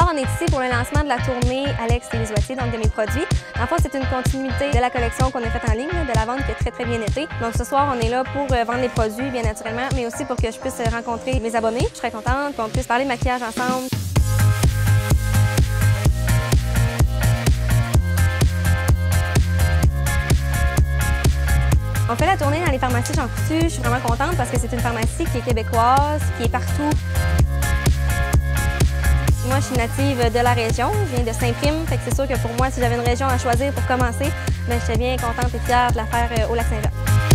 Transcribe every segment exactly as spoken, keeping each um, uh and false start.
soir, on est ici pour le lancement de la tournée Alex et les Oitiers, donc de mes produits. En fait, c'est une continuité de la collection qu'on a faite en ligne, de la vente qui a très très bien été. Donc ce soir, on est là pour vendre les produits, bien naturellement, mais aussi pour que je puisse rencontrer mes abonnés. Je serais contente qu'on puisse parler de maquillage ensemble. On fait la tournée dans les pharmacies Jean Coutu. Je suis vraiment contente parce que c'est une pharmacie qui est québécoise, qui est partout. Moi, je suis native de la région, je viens de Saint-Prime, fait que c'est sûr que pour moi, si j'avais une région à choisir pour commencer, bien, j'étais bien contente et fière de la faire au Lac-Saint-Jean.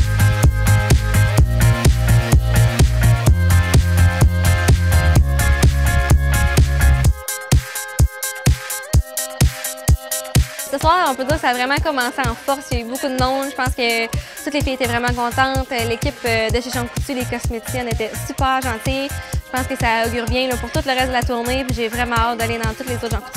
Ce soir, on peut dire que ça a vraiment commencé en force. Il y a eu beaucoup de monde. Je pense que toutes les filles étaient vraiment contentes. L'équipe de chez Jean Coutu, les cosméticiennes, étaient super gentilles. Je pense que ça augure bien là, pour tout le reste de la tournée. J'ai vraiment hâte d'aller dans toutes les autres Jean Coutu.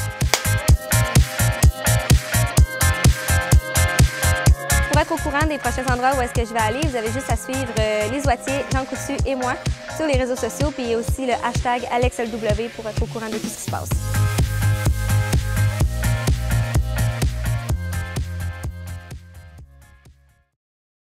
Pour être au courant des prochains endroits où est-ce que je vais aller, vous avez juste à suivre les Oitiers, Jean Coutu et moi sur les réseaux sociaux. Puis il y a aussi le hashtag AlexLW pour être au courant de tout ce qui se passe.